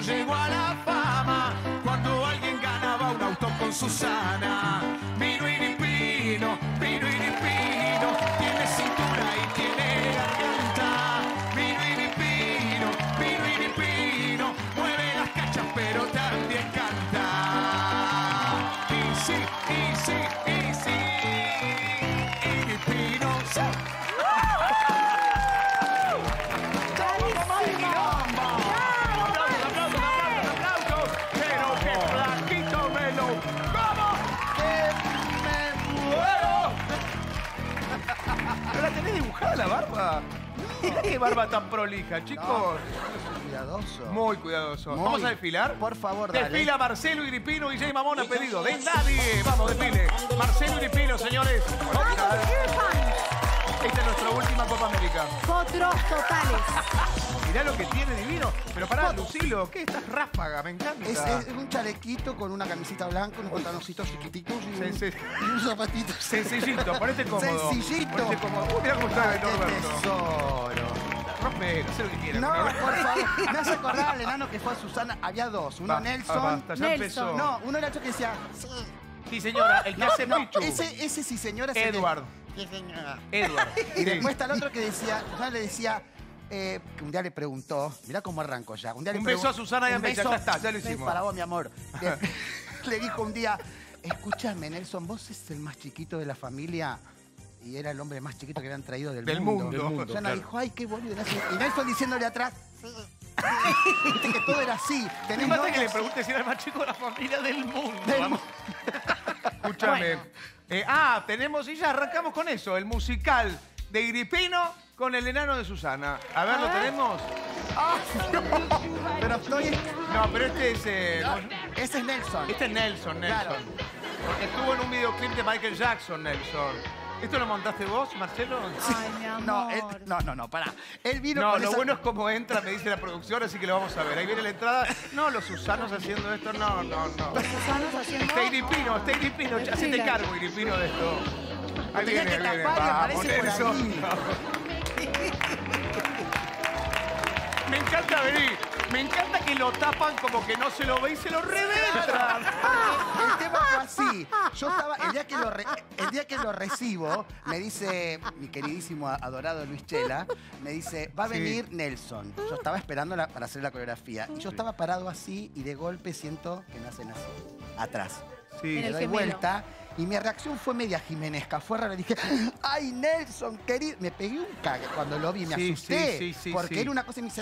llegó a la fama cuando alguien ganaba un auto con Susana. Vino Iripino, tiene cintura y tiene garganta. Vino Iripino, mueve las cachas pero también canta. Y sí, Iripino, sí. ¿No la tenés dibujada la barba? ¿Qué barba tan prolija, chicos? Cuidadoso. Muy cuidadoso. ¿Vamos a desfilar? Por favor, dale. Desfila Marcelo Iripino y Jay Mamón ha pedido. ¡De nadie! Vamos, desfile. Marcelo Iripino, señores. Esta es nuestra última Copa América. Potros totales. Mirá lo que tiene divino. Pero pará, Lucilo, ¿qué? Estás ráfaga, me encanta. Es un chalequito con una camisita blanca, unos pantaloncitos chiquititos y unos zapatitos. Sencillito, ponete cómodo. Sencillito. Ponete cómodo. Mirá cómo está el ¡Qué Norberto. tesoro! Rompe, sé lo que quieras. No, por favor. Me hace acordar al enano que fue a Susana. Había dos. Uno Nelson. Basta, ya empezó. No, uno era el que decía... Sí, señora, el que hace Pichu. Ese sí, señora. Edward. Sí, señora. Edward. Y después está el otro que decía... Susana le decía... que un día le preguntó... Mirá cómo arranco ya. Un beso a Susana y a un Mecha. beso, Ya está, ya lo hicimos. Para vos, mi amor. Le dijo un día... Escúchame, Nelson, ¿vos sos el más chiquito de la familia? Y era el hombre más chiquito que habían traído del mundo. Susana claro. dijo, ay, qué boludo. Y Nelson diciéndole atrás... Viste que todo era así. Me mata que le pregunte si era el más chico de la familia del mundo. Escúchame. Tenemos, y ya arrancamos con eso, el musical de Iripino con el enano de Susana. A ver, ¿lo tenemos? Pero estoy... No, pero este es... Ese es Nelson. Este es Nelson. Claro. Porque estuvo en un videoclip de Michael Jackson, Nelson. ¿Esto lo montaste vos, Marcelo? Ay, mi amor. No, pará. Él vino No, con lo esa... bueno es cómo entra, me dice la producción, así que lo vamos a ver. Ahí viene la entrada. No, los Susanos haciendo esto, no. Los Susanos haciendo... Está Iripino. Hacete cargo, Iripino, de esto. Ahí tenía viene, que ahí viene. tapar y Vamos, aparece por Nelson. Me encanta venir. Me encanta que lo tapan como que no se lo ve y se lo reventan. El tema fue así. Yo estaba, el día que lo recibo, me dice mi queridísimo adorado Luis Chela, me dice, va a venir Nelson. Yo estaba esperando para hacer la coreografía. Y yo estaba parado así y de golpe siento que me hacen así, atrás. Sí. Me doy vuelta y mi reacción fue media jimenesca. Fue rara. Le dije, ¡ay, Nelson, querido! Me pegué un cague cuando lo vi. Me asusté. Porque era una cosa y me dice...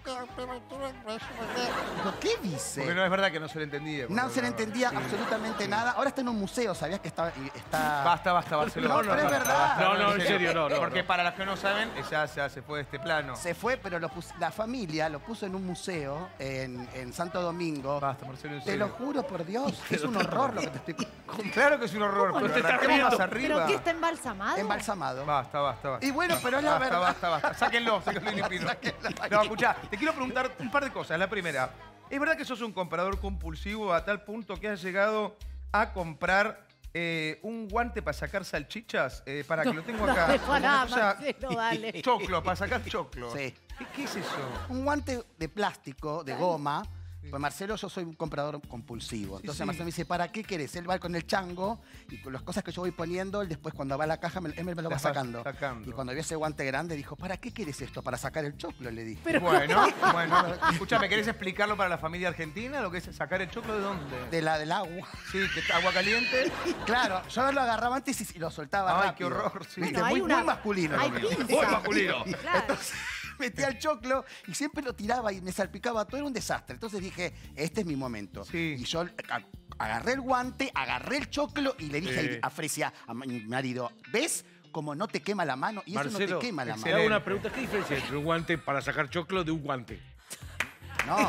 Digo, ¿qué dice? Porque no es verdad que no se le entendía. No se le entendía absolutamente nada. Ahora está en un museo, ¿sabías que está...? Basta, Barcelona. No, pero es verdad. No, en serio, no. Porque para los que no saben, ya se fue de este plano. Se fue, pero la familia lo puso en un museo en Santo Domingo. Basta, Marcelo, en Te serio. lo juro por Dios, es un horror lo que te estoy contando. Claro que es un horror, pero te estás arranquemos riendo? más arriba. ¿Pero qué está embalsamado? Embalsamado. Basta. Y bueno, pero es la verdad. Basta. Sáquenlo, Iripino. No, escuchá, te quiero preguntar un par de cosas. La primera, ¿es verdad que sos un comprador compulsivo a tal punto que has llegado a comprar un guante para sacar salchichas? Para que lo tengo acá. Marcelo, dale. Choclo, para sacar choclo. Sí. ¿Qué es eso? Un guante de plástico, de goma. Pues Marcelo, yo soy un comprador compulsivo. Entonces Marcelo me dice, ¿para qué querés? Él va con el chango y con las cosas que yo voy poniendo, él después cuando va a la caja, él me lo va sacando. Y cuando vio ese guante grande, dijo, ¿para qué querés esto? Para sacar el choclo, le dije. Pero bueno. Escúchame, ¿querés explicarlo para la familia argentina? ¿Lo que es sacar el choclo de dónde? Del agua. Sí, que agua caliente. Claro, yo lo agarraba antes y lo soltaba rápido. Ay, qué horror, sí. ¿Viste? Bueno, muy masculino. Hay lo mío. pinza. Muy masculino. Claro. Entonces, metía el choclo y siempre lo tiraba y me salpicaba todo, era un desastre. Entonces dije, este es mi momento. Sí. Y yo agarré el guante, agarré el choclo y le dije a Fresia, a mi marido, ¿ves cómo no te quema la mano? Y eso no te quema la te mano. hago una pregunta. ¿Qué diferencia hay entre un guante para sacar choclo de un guante? No.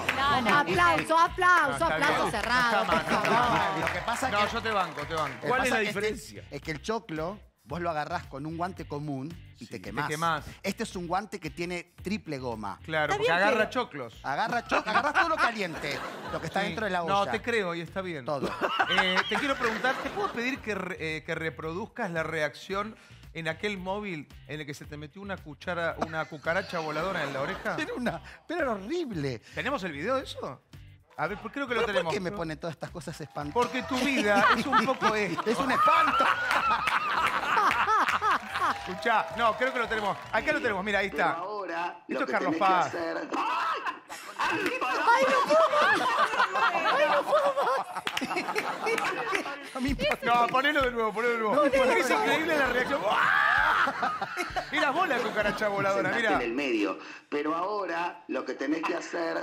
Aplauso cerrado. No, lo que pasa es No, que... yo te banco. ¿Cuál es la pasa que diferencia? es que el choclo vos lo agarrás con un guante común y te quemás. te quemás. Este es un guante que tiene triple goma. Claro, Está porque bien, agarra pero- choclos. Agarrás todo lo caliente, lo que está Sí. dentro de la olla. No, te creo y está bien. Todo. Te quiero preguntar, ¿te puedo pedir que reproduzcas la reacción en aquel móvil en el que se te metió una cucaracha voladora en la oreja? Pero era horrible. ¿Tenemos el video de eso? A ver, creo que lo ¿Pero tenemos. ¿Por qué me ponen todas estas cosas espantosas? Porque tu vida es un poco esto. Es un espanto. Escuchá, no, creo que lo tenemos. Acá lo tenemos, mira, ahí está. Ahora, Esto lo es que Carlos tenés Paz. que hacer... No, ponelo de nuevo, ponelo de nuevo. Es increíble la reacción. Mira vos la cucaracha voladora, Sentaste mira. en el medio. Pero ahora lo que tenés que hacer...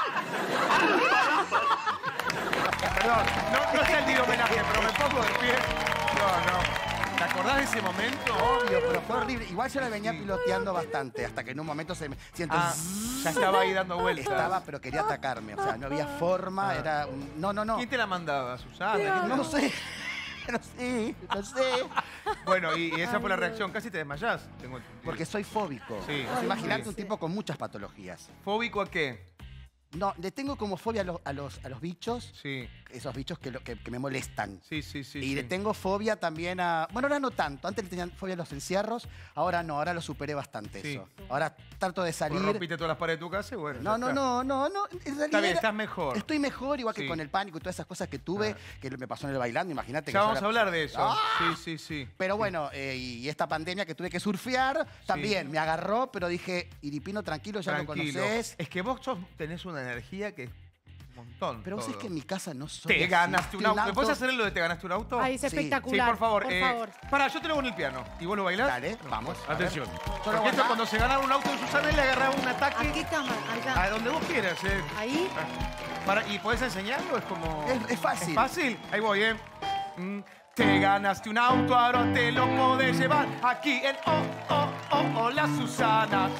Perdón, no es el día homenaje, pero me pongo de pie. No. ¿Te acordás de ese momento? Obvio, pero fue horrible. Igual yo la venía piloteando bastante, hasta que en un momento se me siento... Ah, ya estaba ahí dando vueltas. Estaba, pero quería atacarme. O sea, no había forma, era un... No. ¿Quién te la mandaba, Susana? ¿Quién te la- No sé. No sé. Bueno, y esa fue la reacción. Casi te desmayás. Tengo entendido. Porque soy fóbico. Sí. Imagínate Sí. un tipo con muchas patologías. ¿Fóbico a qué? No, le tengo como fobia a los bichos, Sí, esos bichos que me molestan. sí. Y le tengo fobia también a... Bueno, ahora no tanto. Antes le tenía fobia a los encierros. Ahora no, ahora lo superé bastante Sí. eso. Ahora trato de Pues salir... rompiste todas las paredes de tu casa y bueno. No. En realidad Está bien, estás mejor. Estoy mejor, igual que Sí. con el pánico y todas esas cosas que tuve, que me pasó en el bailando, imagínate. Ya que vamos yo a era- hablar de eso. ¡Ah! Sí. Pero bueno, y esta pandemia que tuve que surfear, también me agarró, pero dije, Iripino, tranquilo, ya lo Tranquilo. conocés. Es que vos tenés una energía que es un montón. Pero vos todo. sabés que en mi casa no soy Te así. ganaste un Estoy auto. ¿Me puedes hacer lo de te ganaste un auto? Ay, es Sí. espectacular. Sí, por favor. Por favor. Pará, yo te lo hago en el piano. ¿Y vos lo bailás? Dale, vamos. a ver. Atención. Porque esto cuando se ganaba un auto de Susana, él le agarraba un ¿A ataque qué cámara? a Allá. donde vos quieras. Ahí. ¿Y podés enseñarlo? Es como... Es fácil. ¿Es fácil? Ahí voy, Te ganaste un auto, ahora te lo podés llevar aquí en Hola Susana.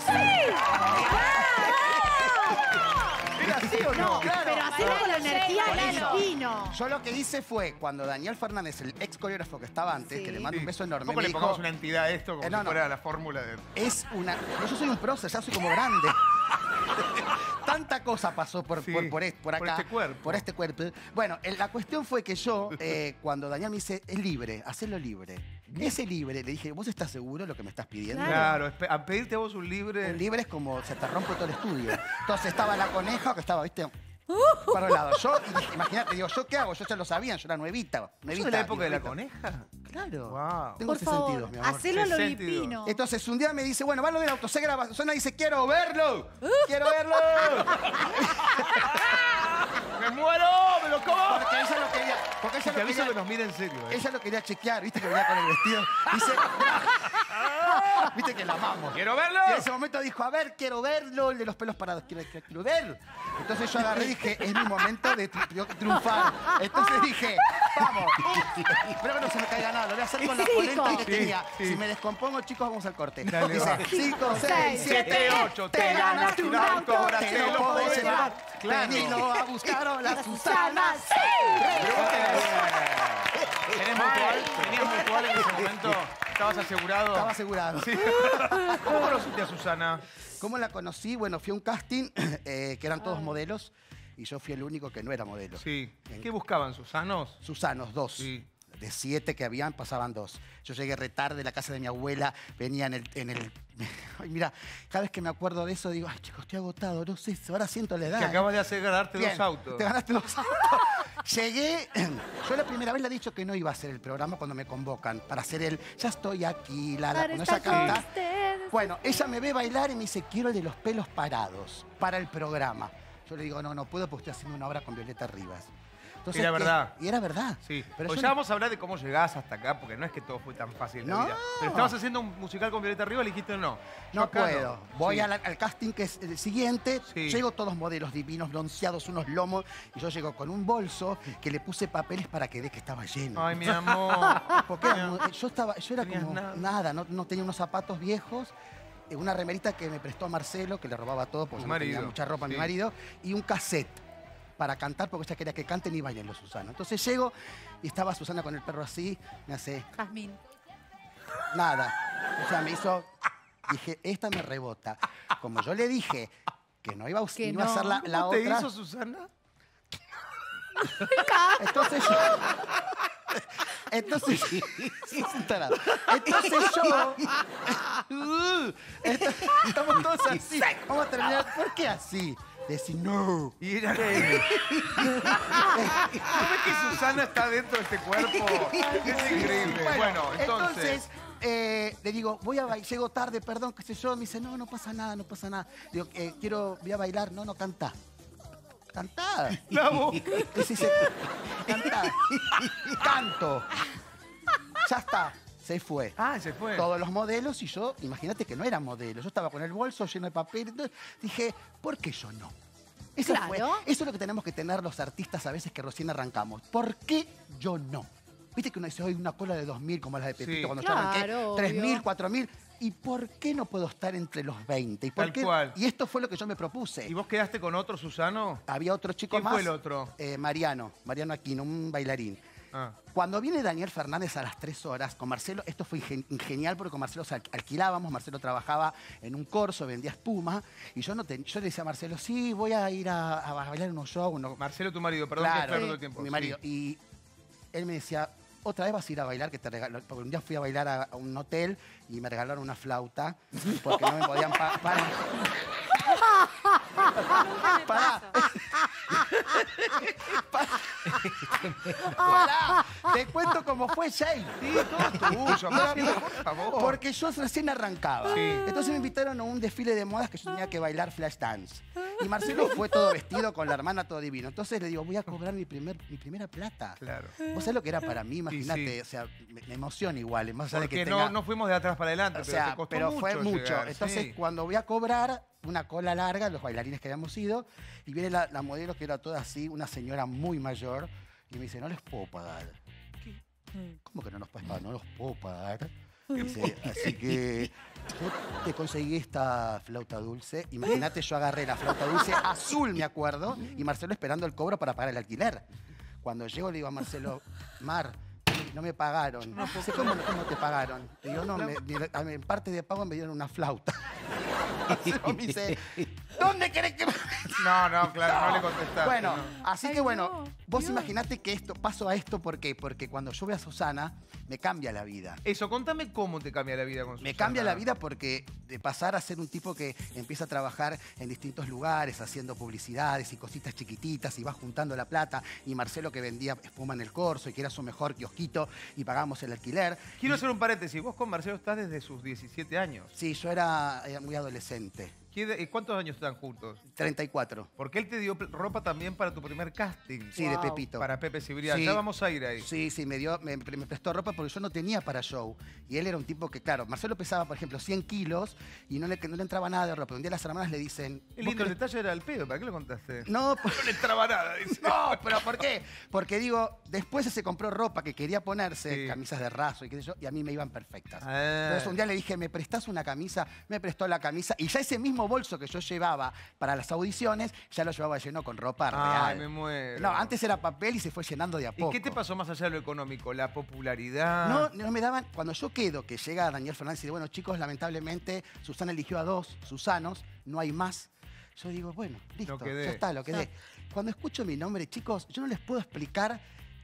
¿Era así o no? No, pero hacerlo con la energía Por del eso. pino. Yo lo que hice fue, cuando Daniel Fernández, el ex coreógrafo que estaba antes, Sí. que le mando un beso enorme, ¿Cómo me le dijo, pongamos una entidad a esto como no, si no. fuera la fórmula de... es una... No, yo soy un prócer, ya soy como grande. Tanta cosa pasó por Sí, acá. por este cuerpo. Por este cuerpo. Bueno, la cuestión fue que yo, cuando Daniel me dice, es libre, hacelo libre. Ese libre, le dije, ¿vos estás seguro de lo que me estás pidiendo? Claro, a pedirte a vos un libre... Un libre es como se te rompe todo el estudio. Entonces estaba la coneja que estaba, ¿viste? Para el lado. Yo, y dije, imagínate, digo, ¿yo qué hago? Yo ya lo sabía, yo era nuevita. ¿Eso de la época de la coneja? Claro. Wow. Tengo Por 62, favor, mi amor. hacelo a lo 62. lipino. Entonces un día me dice, bueno, va lo del auto, se graba. Susana dice, quiero verlo. ¡Quiero verlo! ¡Me muero! ¡Me lo como! Porque ella lo quería. Porque ella Te lo aviso quería. que nos mira en serio. Ella lo quería chequear, viste que venía con el vestido. Dice. Viste que la amamos. ¡Quiero verlo! Y en ese momento dijo, a ver, quiero verlo, el de los pelos parados, quiero verlo. Entonces yo agarré y dije, es mi momento de triunfar. Entonces dije, vamos. Espero que no se me caiga nada, lo voy a hacer con la Cinco. polenta que Sí, tenía. sí. Si me descompongo, chicos, vamos al corte. Dale, Dice, va. 5, 6, 7, 7, 8, te ganaste un auto, ahora te lo podés llevar. Claro. Venilo a buscar a la Susana. ¿Tenías mutual en ese momento? ¿Estabas asegurado? Estaba asegurado. ¿Cómo conociste a Susana? ¿Cómo la conocí? Bueno, fui a un casting que eran todos modelos y yo fui el único que no era modelo. Sí. ¿Qué buscaban, Susanos? Susanos, 2. Sí. De 7 que habían, pasaban 2. Yo llegué retarde de la casa de mi abuela, venía en el... Ay, mira, cada vez que me acuerdo de eso digo, ay, chicos, estoy agotado, no sé, ahora siento la edad. Que acabas de hacer ganarte Bien, dos autos. Te ganaste 2 autos. Llegué, yo la primera vez le he dicho que no iba a hacer el programa cuando me convocan para hacer el ya estoy aquí, Para cuando estar ella con canta. ustedes. Bueno, ella me ve bailar y me dice, quiero el de los pelos parados para el programa. Yo le digo, no puedo porque estoy haciendo una obra con Violeta Rivas. Entonces, Era verdad. Y era verdad. Sí. Pero Pues yo ya no- vamos a hablar de cómo llegás hasta acá, porque no es que todo fue tan fácil en la No. vida. Pero estabas haciendo un musical con Violeta Rivas y le dijiste no. Yo No acá puedo. Voy Sí. al casting que es el siguiente. Sí. Llego todos modelos divinos, bronceados, unos lomos. Y yo llego con un bolso que le puse papeles para que dé que estaba lleno. Ay, mi amor. Porque yo era Tenías como nada. nada, no tenía unos zapatos viejos, una remerita que me prestó Marcelo, que le robaba todo porque Tu yo no tenía marido, mucha ropa a mi sí. marido, y un cassette para cantar porque ella quería que canten y bailen los Susana. Entonces llego y estaba Susana con el perro así, me hace... Jazmín. Nada. O sea, me hizo... Dije, esta me rebota. Como yo le dije que no iba a, Que iba a ser la ¿Cómo te otra... hizo, Susana? Entonces yo... Entonces... Entonces yo... Estamos todos así. Vamos a terminar... ¿Por qué así? Decir no. Y era que... ¿No ves que Susana está dentro de este cuerpo? Es increíble. Bueno, entonces... le digo, llego tarde, perdón, qué sé yo. Me dice, no pasa nada, no pasa nada. Digo, voy a bailar. No, cantá. Cantá. La voz. Dice, cantá. Canto. Ya está. Se fue. Ah, se fue. Todos los modelos y yo, imagínate que no era modelo. Yo estaba con el bolso lleno de papel. Entonces dije, ¿por qué yo no? Eso es lo que tenemos que tener los artistas a veces que recién arrancamos. ¿Por qué yo no? Viste que uno dice, hoy una cola de 2.000 como la de Pepito Sí. cuando Claro, yo arranqué. 3.000, obvio. 4.000. ¿Y por qué no puedo estar entre los 20? ¿Y por Tal qué? cual. Y esto fue lo que yo me propuse. ¿Y vos quedaste con otro, Susano? Había otro chico ¿Quién más. fue el otro? Mariano Aquino, un bailarín. Ah. Cuando viene Daniel Fernández a las 3 horas, con Marcelo, esto fue genial porque con Marcelo alquilábamos, Marcelo trabajaba en un corso, vendía espuma, y yo le decía a Marcelo, sí, voy a ir a bailar en un show. Marcelo, tu marido, perdón que Claro, aclaro todo el tiempo. mi marido. Sí. Y él me decía, otra vez vas a ir a bailar, que te regalo. Porque un día fui a bailar a un hotel y me regalaron una flauta porque no me podían pagar. Pará. Pará. Te cuento cómo fue, Jay. Sí, todo tuyo, Marcelo, por favor. Porque yo recién arrancaba. Sí. Entonces me invitaron a un desfile de modas que yo tenía que bailar flash dance. Y Marcelo fue todo vestido con la hermana, todo divino. Entonces le digo, voy a cobrar mi primera plata. Claro. ¿Vos sabés lo que era para mí? Imagínate, sí. o sea, me emociona igual. Más allá de Porque que tenga... no fuimos de atrás para adelante, O sea, pero te costó pero mucho fue mucho. llegar, Entonces, sí. cuando voy a cobrar, una cola larga, los bailarines que habíamos ido, y viene la modelo que era toda así, una señora muy mayor, y me dice, no les puedo pagar. ¿Cómo que no nos puedes pagar? No los puedo pagar. Dice, así que yo te conseguí esta flauta dulce. Imagínate, yo agarré la flauta dulce azul, me acuerdo, y Marcelo esperando el cobro para pagar el alquiler. Cuando llego le digo a Marcelo, Mar, no me pagaron. Dice, ¿cómo te pagaron? Le digo, no, en parte de pago me dieron una flauta. Marcelo me dice, ¿dónde querés que me... No, claro, no le contestaste. Bueno, no. así que bueno, vos imaginate que paso a esto, ¿por qué? Porque cuando yo veo a Susana, me cambia la vida. Eso, contame cómo te cambia la vida con Me Susana. cambia la vida porque de pasar a ser un tipo que empieza a trabajar en distintos lugares, haciendo publicidades y cositas chiquititas, y va juntando la plata, y Marcelo que vendía espuma en el corso y que era su mejor kiosquito y pagamos el alquiler. Quiero hacer un paréntesis. Vos con Marcelo estás desde sus 17 años. Sí, yo era muy adolescente, ¿Cuántos años están juntos? 34. Porque él te dio ropa también para tu primer casting. Sí, de Pepito. Para Pepe Cibrián. Sí. Ya vamos a ir ahí. Sí, me prestó ropa porque yo no tenía para show. Y él era un tipo que, claro, Marcelo pesaba, por ejemplo, 100 kilos y no le entraba nada de ropa. Un día las hermanas le dicen... El "¿Vos lindo querés-?" detalle era el pedo. ¿Para qué lo contaste? No, No le entraba nada, dice. no, pero ¿por qué? Porque digo, después se compró ropa que quería ponerse, Sí. camisas de raso y qué sé yo, y a mí me iban perfectas. Ah. Entonces un día le dije, ¿me prestás una camisa? Me prestó la camisa y ya ese mismo bolso que yo llevaba para las audiciones, ya lo llevaba lleno con ropa Ay, real. me muero. No, antes era papel y se fue llenando de a poco. ¿Y qué te pasó más allá de lo económico? ¿La popularidad? No me daban. Cuando yo quedo, que llega Daniel Fernández y dice, bueno, chicos, lamentablemente Susana eligió a 2 Susanos, no hay más. Yo digo, bueno, listo, Lo quedé. ya está, lo quedé. Cuando escucho mi nombre, chicos, yo no les puedo explicar.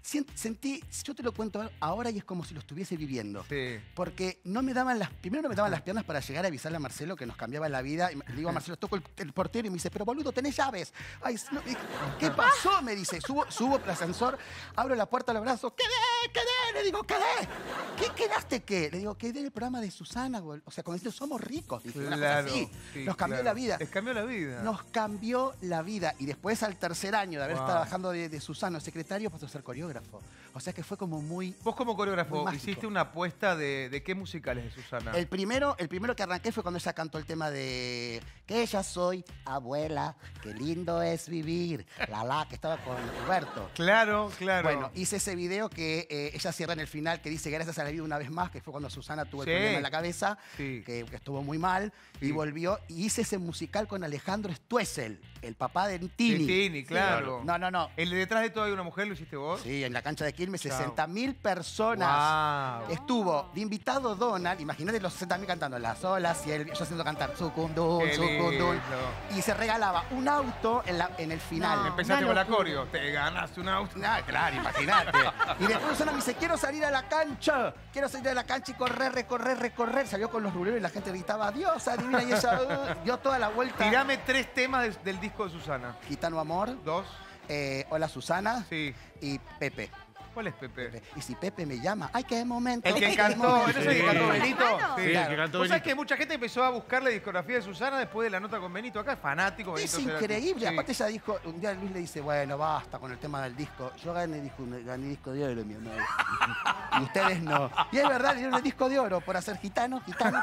Sentí, yo te lo cuento ahora y es como si lo estuviese viviendo. Sí. Porque primero no me daban las piernas para llegar a avisarle a Marcelo que nos cambiaba la vida. Y le digo a Marcelo, toco el portero y me dice, pero boludo, tenés llaves. Ay, no, ¿qué pasó? Me dice, subo el ascensor, abro la puerta a los brazos, quedé, le digo, quedé. ¿Qué quedaste qué? Le digo, quedé en el programa de Susana, o sea, cuando dicen, somos ricos. Dije, una cosa Claro. así. Sí, Nos cambió claro. la vida. Les cambió la vida. Nos cambió la vida. Y después, al tercer año de haber Wow. estado trabajando de Susano, secretario, pasó a ser coreógrafo. O sea que fue como muy... Vos como coreógrafo, Muy mágico. hiciste una apuesta de qué musicales de Susana. El primero que arranqué fue cuando ella cantó el tema de que ya soy abuela, qué lindo es vivir, que estaba con Roberto. Claro, claro. Bueno, hice ese video que ella cierra en el final, que dice gracias a la vida una vez más, que fue cuando Susana tuvo el Sí. problema en la cabeza, Sí. que estuvo muy mal, Sí. y volvió, y hice ese musical con Alejandro Stuessel, el papá de Sí, Tini. Tini, claro. No. El de detrás de todo hay una mujer, ¿lo hiciste vos? Sí, en la cancha de Quilmes, 60.000 personas. Wow. Estuvo de invitado Donald, imagínate los 60.000 cantando las olas y él, yo haciendo cantar Sucundún, Qué Sucundún. lindo. Y se regalaba un auto en el final. No. Empezaste una con la locura. coreo. Te ganaste un auto. Ah, claro, imagínate. Y después Susana me dice, quiero salir a la cancha. Quiero salir a la cancha y correr, recorrer, recorrer. Salió con los ruleros y la gente gritaba, Dios, adivina. Y ella dio toda la vuelta. Tirame 3 temas del disco de Susana. Gitano Amor, 2. Hola Susana Sí. y Pepe. ¿Cuál es Pepe? Y si Pepe me llama, ¡ay, qué momento! El que qué cantó, momento! ¿no es el que cantó Sí. Benito? Claro. Sí, el que Claro. cantó ¿Vos sabés Benito. que mucha gente empezó a buscar la discografía de Susana después de la nota con Benito acá? Es fanático. Es Benito Cerati. increíble. Sí. Aparte ella dijo, un día Luis le dice, bueno, basta con el tema del disco. Yo gané disco de oro, mi amor. Y ustedes no. Y es verdad, le dieron el disco de oro por hacer gitano.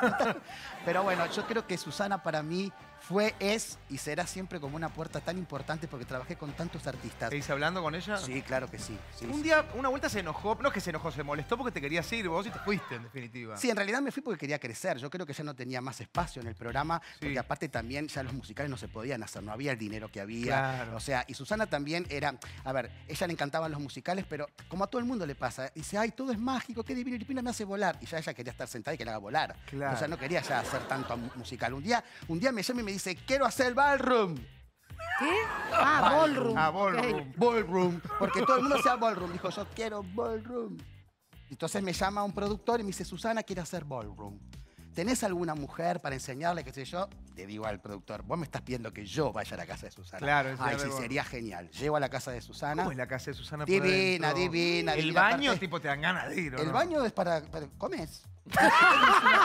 Pero bueno, yo creo que Susana para mí fue, es y será siempre como una puerta tan importante porque trabajé con tantos artistas. ¿Seguís hablando con ella? Sí, claro que sí. Sí, Un sí. día, una vuelta se enojó, no es que se enojó, se molestó porque te querías ir vos y te fuiste, en definitiva. Sí, en realidad me fui porque quería crecer. Yo creo que ya no tenía más espacio en el programa, Sí. porque aparte también ya los musicales no se podían hacer, no había el dinero que había. Claro. O sea, y Susana también era, a ver, ella le encantaban los musicales, pero como a todo el mundo le pasa, dice, ay, todo es mágico, qué divino, Iripina me hace volar. Y ya ella quería estar sentada y que la haga volar. Claro. O sea, no quería ya hacer tanto musical. Un día me llama y me dice, quiero hacer el ballroom. ¿Qué? Ah, ballroom. Ah, ballroom. Ok. Ballroom, porque todo el mundo hacía ballroom. Dijo, yo quiero ballroom. Entonces me llama un productor y me dice, Susana quiere hacer ballroom. ¿Tenés alguna mujer para enseñarle, qué sé yo? Le digo al productor, vos me estás pidiendo que yo vaya a la casa de Susana. Claro, Ay, enseñarle sí, ballroom. sería genial. Llego a la casa de Susana. ¿Cómo es la casa de Susana por Divina, adentro? divina, El divina. baño, Aparte, tipo, te dan ganas de ir, ¿o el no? baño es para comes. Es una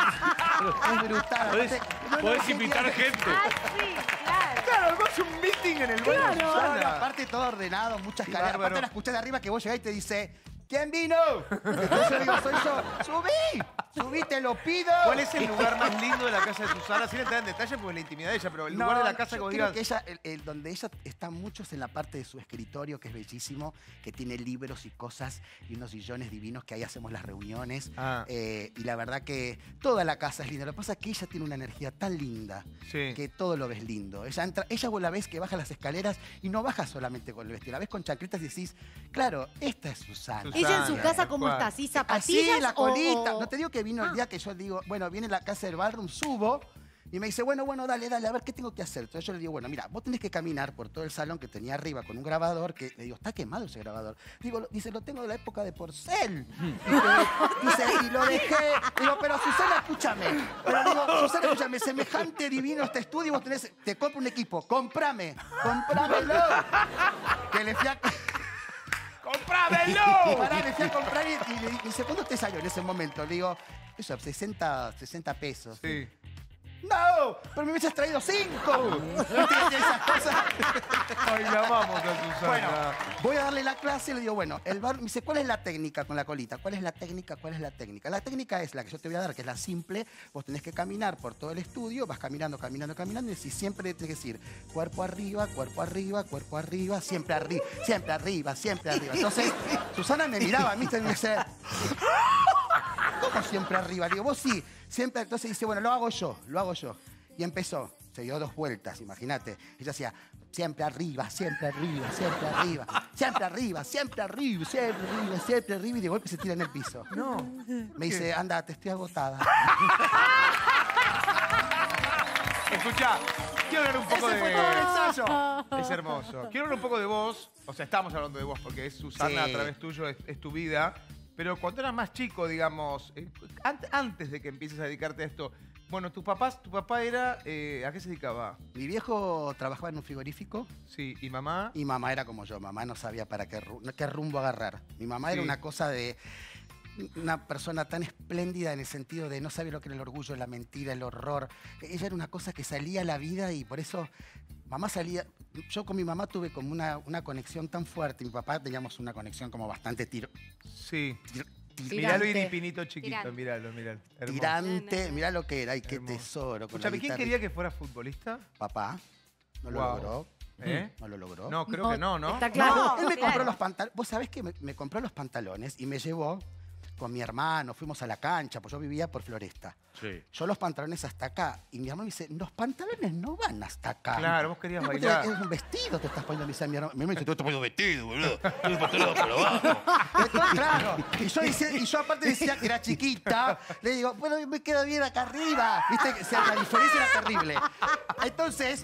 cosa es brutal. Podés, Aparte, no, podés no, invitar genial. gente. Ah, sí, claro. Claro, además un meeting en el baño de No, Susana. aparte todo ordenado, muchas Qué escaleras. bárbaro. Aparte la escuché de arriba que vos llegás y te dice, ¿quién vino? Entonces yo digo, soy yo. Subí, te lo pido. ¿Cuál es el lugar más lindo de la casa de Susana? Sin entrar en detalle porque es la intimidad de ella, pero el lugar de la casa que yo vos creo digas... que ella, donde ella está mucho es en la parte de su escritorio, que es bellísimo, que tiene libros y cosas y unos sillones divinos que ahí hacemos las reuniones. Ah. Y la verdad que toda la casa es linda. Lo que pasa es que ella tiene una energía tan linda Sí. que todo lo ves lindo. Ella vos la ves que baja las escaleras y no baja solamente con el vestido, la ves con chancletas y decís, claro, esta es Susana. Susana. ¿Ella en su casa tal cómo cual. está? ¿Así Así, zapatillas la colita. o...? No te digo que vino el día que yo digo, bueno, viene la casa del ballroom, subo y me dice, bueno, dale, a ver, ¿qué tengo que hacer? Entonces yo le digo, bueno, mira, vos tenés que caminar por todo el salón que tenía arriba con un grabador, que le digo, está quemado ese grabador. Dice, lo tengo de la época de Porcel. Dice, y lo dejé. Digo, pero Susana, escúchame. Pero digo, Susana, escúchame, semejante divino este estudio, vos tenés, te compro un equipo, comprámelo. Que le fui a... ¡Comprámelo! Pará, me fui a comprar y le dice, ¿cuánto te salió en ese momento? Le digo, eso, 60 pesos. Sí. ¡No! ¡Pero me hubieses traído 5! Esas cosas. Ay, la amamos a Susana. Bueno, voy a darle la clase y le digo, bueno, el bar me dice, ¿cuál es la técnica con la colita? ¿Cuál es la técnica? La técnica es la que yo te voy a dar, que es la simple. Vos tenés que caminar por todo el estudio, vas caminando, y si siempre tenés que decir, cuerpo arriba, siempre arriba. Entonces, Susana me miraba a mí y me dice, ¿cómo siempre arriba? Le digo, vos sí, siempre. Entonces dice, bueno, lo hago yo. Y empezó, se dio 2 vueltas, imagínate. Ella hacía, siempre arriba. Y de golpe se tira en el piso. No. Me dice, anda, te estoy agotada. Escuchá, quiero hablar un poco Ese fue todo el de... ensayo. Es hermoso. Quiero hablar un poco de vos. O sea, estamos hablando de vos porque es Susana, Sí. a través tuyo es tu vida. Pero cuando eras más chico, digamos, antes de que empieces a dedicarte a esto, bueno, tu papá era... ¿a qué se dedicaba? Mi viejo trabajaba en un frigorífico. Sí, ¿y mamá? Y mamá era como yo, mamá no sabía para qué rumbo agarrar. Mi mamá era Sí. una cosa de una persona tan espléndida en el sentido de no sabía lo que era el orgullo, la mentira, el horror. Ella era una cosa que salía a la vida y por eso mamá salía... Yo con mi mamá tuve como una conexión tan fuerte. Mi papá teníamos una conexión como bastante Sí. Tirante. Miralo Iripinito chiquito, Tirante. miralo. Hermoso. tirante. Mirá lo que era. Ay, qué Hermoso. tesoro. Con la Escuchame, ¿quién guitarra. quería que fuera futbolista? Papá. No lo Wow. logró. ¿Eh? No lo logró. No, creo que no, ¿no? Está claro. No, él me Claro. compró los pantalones. Vos sabés que me compró los pantalones y me llevó con mi hermano, fuimos a la cancha, pues yo vivía por Floresta. Sí. Yo los pantalones hasta acá. Y mi hermano me dice, los pantalones no van hasta acá. Claro, vos querías No, bailar. Es un vestido te estás poniendo, me dice mi hermano. Mi hermano dice, tú estás poniendo vestido, boludo. Tú el pantalón por abajo. Entonces, claro. Y yo aparte decía que era chiquita. Le digo, bueno, me quedo bien acá arriba. ¿Viste? O sea, la diferencia era terrible. Entonces,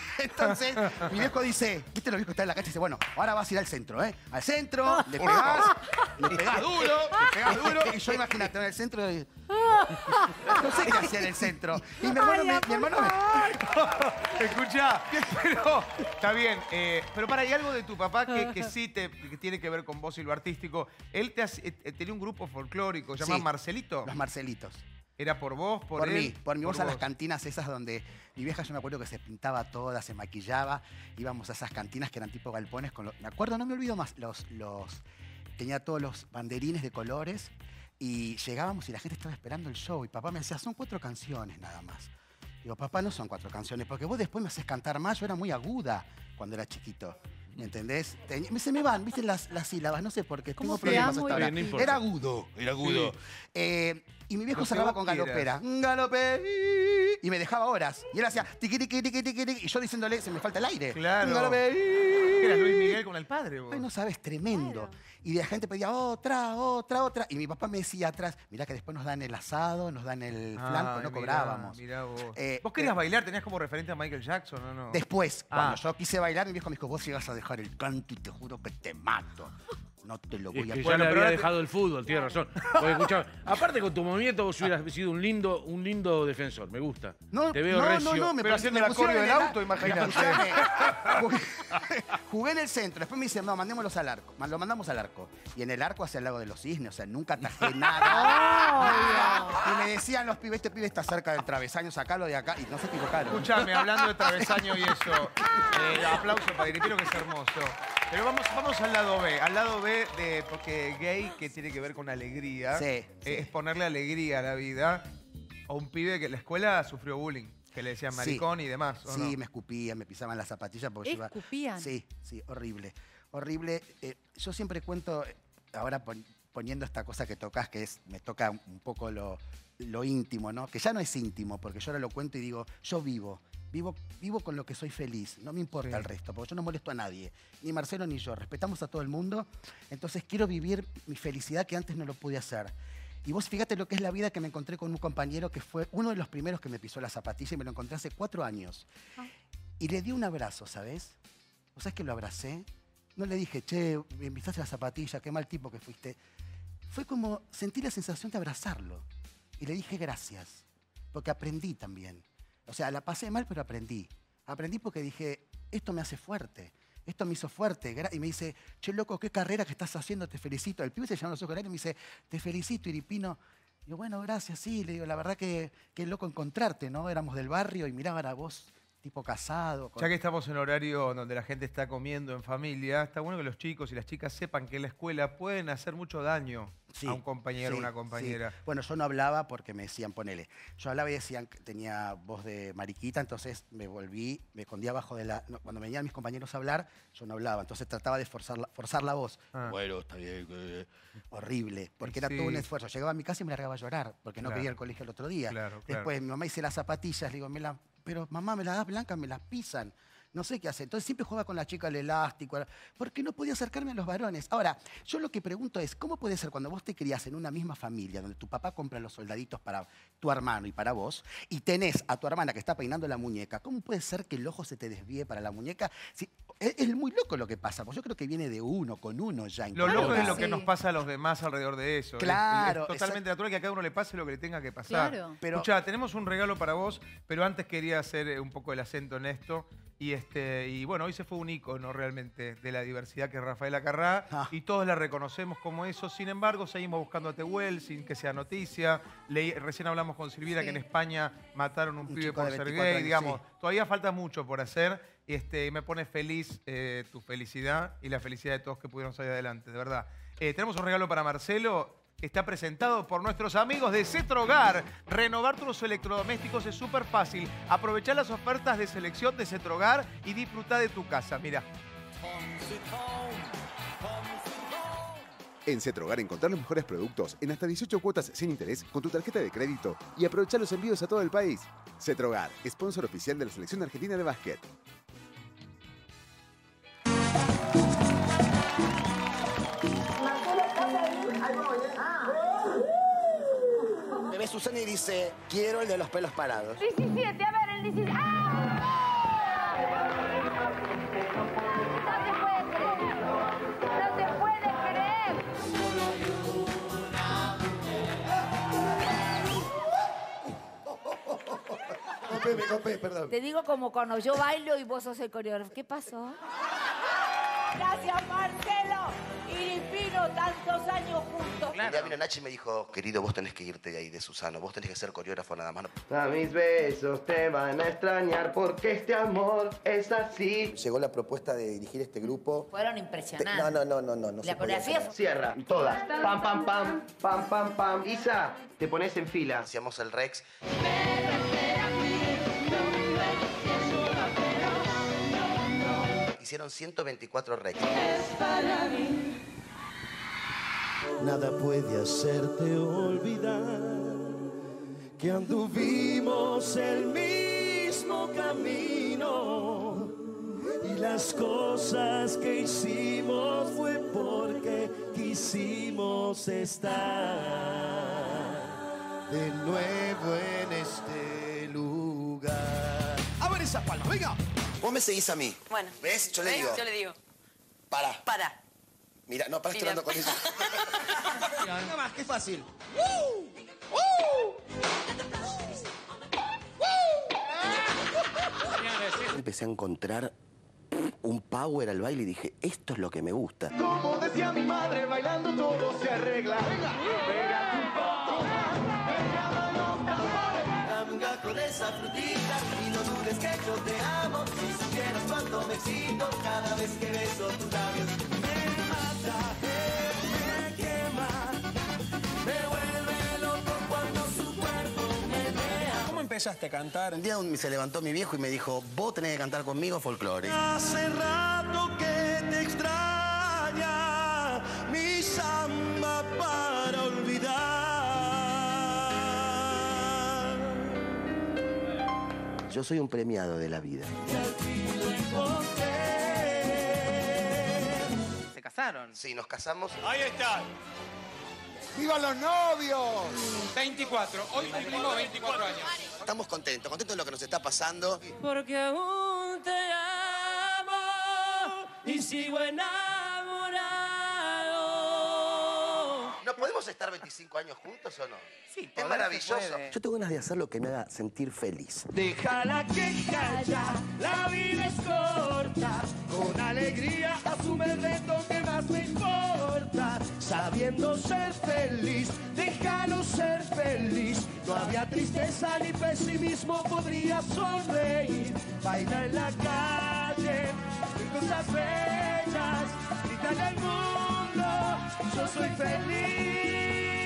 mi viejo dice, ¿viste los viejos que están en la cancha? Y dice, bueno, ahora vas a ir al centro, ¿eh? Al centro, le pegás duro, y yo imagínate en el centro y... No sé qué hacía en el centro. Y mi hermano me... Escuchá, pero está bien. Pero para, hay algo de tu papá que sí que tiene que ver con vos y lo artístico. Él tenía un grupo folclórico, se llama Sí, Marcelito. Los Marcelitos. ¿Era por vos, por Por él? mí, vos a las vos. cantinas esas donde mi vieja, yo me acuerdo que se pintaba toda, se maquillaba, íbamos a esas cantinas que eran tipo galpones con me acuerdo, no me olvido más, tenía todos los banderines de colores y llegábamos y la gente estaba esperando el show y papá me decía, son 4 canciones nada más. Digo, papá, no son 4 canciones, porque vos después me haces cantar más, yo era muy aguda cuando era chiquito. ¿Me entendés? Se me van, ¿viste? Las sílabas, no sé por qué. ¿Cómo Tengo te problemas amo? hasta ahora. Bien, no importa. Era agudo. Y mi viejo Lo que cerraba vos con quieras. galopera. Galopé. Y me dejaba horas. Y él hacía tiqui, tiqui, tiqui, tiqui, tiqui. Y yo diciéndole, se me falta el aire. Claro. Galopé. Eras Luis Miguel con el padre, vos. Ay, no sabes, tremendo. Claro. Y la gente pedía otra. Y mi papá me decía atrás, mirá que después nos dan el asado, nos dan el flan, pues no cobrábamos. Mirá vos. Eh, ¿Vos querías bailar? ¿Tenías como referente a Michael Jackson o no? Después, cuando Ah. yo quise bailar, mi viejo me dijo, vos ibas a dejar el canto y te juro que te mato. No te lo Y es voy a que Bueno, ya le pero había ahora dejado el fútbol, tiene razón. Porque, escuchame, aparte con tu movimiento vos hubieras sido un lindo defensor, me gusta. Te veo recio. me Pero haciendo el pusieron acorio en del el auto, imagínate. Escuchame, jugué en el centro, después me dicen, no, mandémoslos al arco. Lo mandamos al arco. Y en el arco hacia el lago de los cisnes, o sea, nunca atajé nada. Y me decían los pibes, este pibe está cerca del travesaño, sacalo de acá. Y no se equivocaron. Escuchame, hablando de travesaño y eso, aplauso para Iripino, que es hermoso. Pero vamos al lado B porque gay, que tiene que ver con alegría, Sí, sí. es ponerle alegría a la vida a un pibe que en la escuela sufrió bullying, que le decían maricón y demás, ¿o Sí, no? me escupían, me pisaban las zapatillas porque yo iba... ¿Escupían? Sí, horrible. Horrible. Yo siempre cuento, ahora poniendo esta cosa que tocas, que me toca un poco lo íntimo, ¿no? Que ya no es íntimo, porque yo ahora lo cuento y digo, yo vivo con lo que soy feliz, no me importa Sí. el resto, porque yo no molesto a nadie, ni Marcelo ni yo, respetamos a todo el mundo, entonces quiero vivir mi felicidad que antes no lo pude hacer. Y vos fíjate lo que es la vida, que me encontré con un compañero que fue uno de los primeros que me pisó la zapatilla y me lo encontré hace 4 años. Y le di un abrazo, ¿sabés? ¿Vos sabés que lo abracé? No le dije, che, me pisaste la zapatilla, qué mal tipo que fuiste. Fue como, sentí la sensación de abrazarlo. Y le dije gracias, porque aprendí también. O sea, la pasé mal, pero aprendí. Aprendí porque dije, esto me hace fuerte. Esto me hizo fuerte. Y me dice, che, loco, qué carrera que estás haciendo, te felicito. El pibe se llama los ojos y me dice, te felicito, Iripino. Digo, bueno, gracias, sí. Le digo, la verdad que qué loco encontrarte, ¿no? Éramos del barrio y miraba a vos, tipo casado. Ya que estamos en horario donde la gente está comiendo en familia, está bueno que los chicos y las chicas sepan que en la escuela pueden hacer mucho daño a un compañero o una compañera. Sí. Bueno, yo no hablaba porque me decían, ponele. Yo hablaba y decían que tenía voz de mariquita, entonces me escondía abajo de la... no, cuando venían mis compañeros a hablar, yo no hablaba, entonces trataba de forzar la voz. Ah. Bueno, está bien. Horrible, porque era Sí. todo un esfuerzo. Llegaba a mi casa y me largaba a llorar, porque no Claro. quería ir al colegio el otro día. Claro, Después mi mamá hice las zapatillas, le digo, pero mamá, me las das blancas, me las pisan. No sé qué hacer. Entonces siempre jugaba con la chica el elástico, porque no podía acercarme a los varones. Ahora, yo lo que pregunto es, ¿cómo puede ser cuando vos te criás en una misma familia, donde tu papá compra los soldaditos para tu hermano y para vos, y tenés a tu hermana que está peinando la muñeca, ¿cómo puede ser que el ojo se te desvíe para la muñeca? Es muy loco lo que pasa, porque yo creo que viene de uno, con uno ya. Lo Claro loco que es lo que sí. nos pasa a los demás alrededor de eso. Claro, Es totalmente natural que a cada uno le pase lo que le tenga que pasar. Claro. Pero- Escuchá, tenemos un regalo para vos, pero antes quería hacer un poco el acento en esto. Y bueno, hoy se fue un ícono realmente de la diversidad que es Rafaela Carrá, Ah. y todos la reconocemos como eso. Sin embargo, seguimos buscando a Tehuel sin que sea noticia. Recién hablamos con Silvira que en España mataron un pibe chico por de ser 24 gay. años, Digamos, sí. todavía falta mucho por hacer. Me pone feliz tu felicidad y la felicidad de todos que pudieron salir adelante, de verdad. Tenemos un regalo para Marcelo. Está presentado por nuestros amigos de Cetrogar. Renovar tus electrodomésticos es súper fácil. Aprovechá las ofertas de selección de Cetrogar y disfruta de tu casa. Mira. En Cetrogar encontrar los mejores productos en hasta 18 cuotas sin interés con tu tarjeta de crédito y aprovechar los envíos a todo el país. Cetrogar, sponsor oficial de la Selección Argentina de Básquet. Me ve Susana y dice, quiero el de los pelos parados. 17, a ver, el 17. ¡Ah! No te puedes creer. Me copé, perdón. Te digo como cuando yo bailo y vos sos el coreógrafo. ¿Qué pasó? Gracias, Marcelo. Iripino, tantos años juntos. Un día vino Nachi y me dijo, querido, vos tenés que irte de ahí, de Susano. Vos tenés que ser coreógrafo nada más. A mis besos te van a extrañar porque este amor es así. Llegó la propuesta de dirigir este grupo. Fueron impresionantes. No. La coreografía. Cierra, todas. Pam, pam, pam, pam, pam, pam. Isa, te pones en fila. Hacíamos el Rex. Hicieron 124 Rex. Nada puede hacerte olvidar que anduvimos el mismo camino y las cosas que hicimos fue porque quisimos estar de nuevo en este lugar. A ver esa palma, venga. Vos me seguís a mí. Bueno. ¿Ves? Yo le digo. Yo le digo. Para. Mira, no, para, estoy hablando con ella. Nada más, qué fácil. Empecé a encontrar un power al baile y dije, esto es lo que me gusta. Como decía mi madre, bailando todo se arregla. Venga, pégate un poco más, pegamos los tambores. Dame un gato de esa frutita y no dudes que yo te amo. Si supieras cuánto me excito cada vez que beso tus labios. Me mata, me quema, me vuelve loco cuando su cuerpo me vea. ¿Cómo empezaste a cantar? Un día se levantó mi viejo y me dijo, vos tenés que cantar conmigo folclore. Hace rato que te extraña mi samba para olvidar. Yo soy un premiado de la vida. ¿Se casaron? Sí, nos casamos. Ahí está. ¡Viva los novios! 24. Hoy cumplimos 24 años. Estamos contentos de lo que nos está pasando. Porque aún te amo y sigo enamorado. ¿No podemos estar 25 años juntos o no? Sí, es maravilloso. Yo tengo ganas de hacer lo que me haga sentir feliz. Déjala que calla, la vida es corta. Con alegría asume el reto que más me importa. Sabiendo ser feliz, déjalo ser feliz. No había tristeza ni pesimismo, podría sonreír. Baila en la calle, en cosas bellas. Grítale al mundo, yo soy feliz.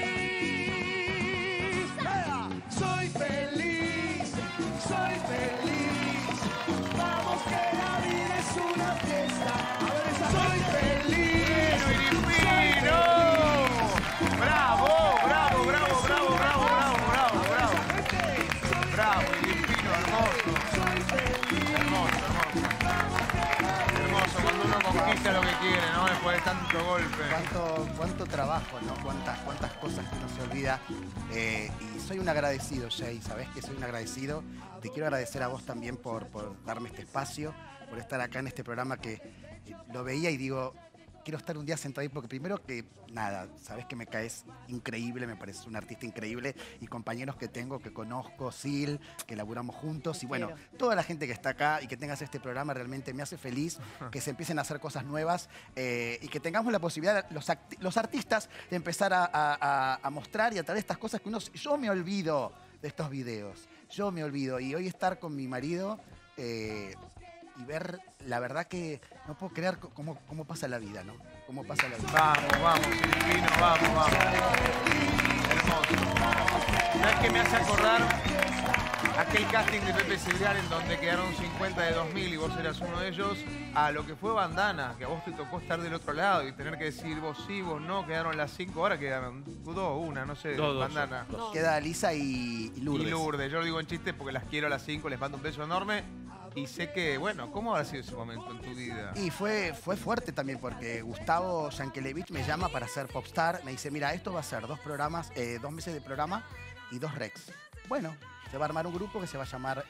Soy feliz, soy feliz. Vamos que la vida es una fiesta. A ver esa soy feliz. ¡Iripino! ¡Bravo, bravo, bravo, bravo, bravo, bravo, bravo, bravo! ¡Bravo, Iripino, hermoso! Hermoso, hermoso. Hermoso, cuando uno conquista lo que quiere, ¿no? Después de tanto golpe. Cuánto trabajo, ¿no? Cuántas cosas que uno se olvida. Y soy un agradecido, Jay, ¿sabés que soy un agradecido? Te quiero agradecer a vos también por darme este espacio, por estar acá en este programa que lo veía y digo, quiero estar un día sentado ahí porque primero que nada, sabés que me caes increíble, me pareces un artista increíble y compañeros que tengo, que conozco, Sil, que laburamos juntos y bueno, toda la gente que está acá y que tengas este programa realmente me hace feliz que se empiecen a hacer cosas nuevas y que tengamos la posibilidad, los artistas, de empezar a mostrar y a traer estas cosas que yo me olvido de estos videos, yo me olvido y hoy estar con mi marido y ver, la verdad que no puedo creer cómo pasa la vida, ¿no? Cómo pasa la vida. Vamos, Iripino, vamos. Hermoso. ¿Sabes qué me hace acordar? aquel casting de Pepe Cibrián en donde quedaron 50 de 2000 y vos eras uno de ellos, a lo que fue Bandana, que a vos te tocó estar del otro lado y tener que decir vos sí, vos no, quedaron las 5 horas, quedaron 2, 1, no sé, Bandana. Queda Lisa y Lourdes. Y Lourdes, yo lo digo en chiste porque las quiero a las 5, les mando un beso enorme. Y sé que, bueno, ¿cómo habrá sido ese momento en tu vida? Y fue fuerte también porque Gustavo Yankelevich me llama para hacer Popstar. Me dice, mira, esto va a ser 2 programas, 2 meses de programa y 2 recs. Bueno, se va a armar un grupo que se va a llamar,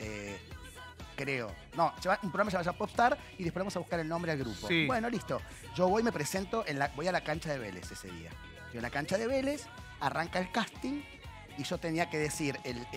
un programa se va a llamar Popstar y después vamos a buscar el nombre al grupo. Sí. Bueno, listo. Yo voy, me presento, voy a la cancha de Vélez ese día. Yo en la cancha de Vélez, arranca el casting y yo tenía que decir,